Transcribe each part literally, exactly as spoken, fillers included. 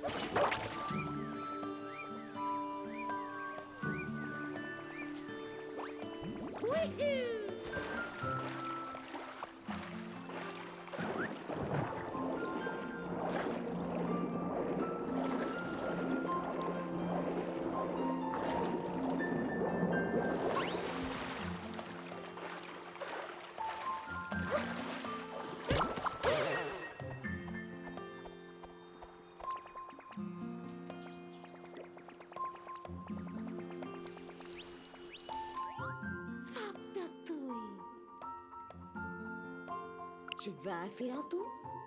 Tu vas faire tout?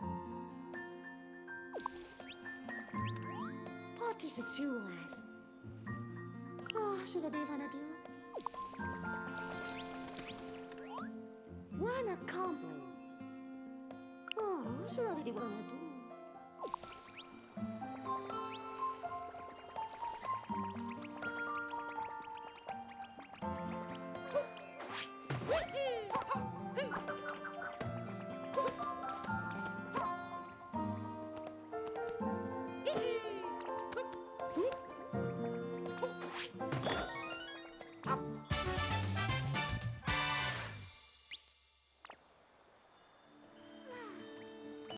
What is it you ask? Oh, should I be gonna do? Wanna combo? Oh, should I be gonna do?